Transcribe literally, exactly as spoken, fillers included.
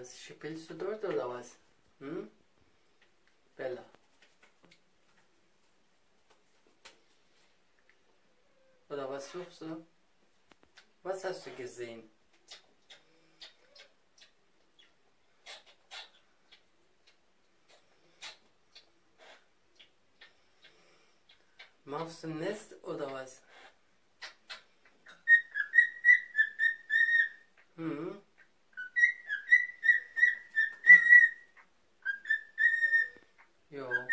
was? Spielst du dort oder was? Hm? Bella. Oder was suchst du? Was hast du gesehen? Machst du ein Nest oder was? Hm? Jo.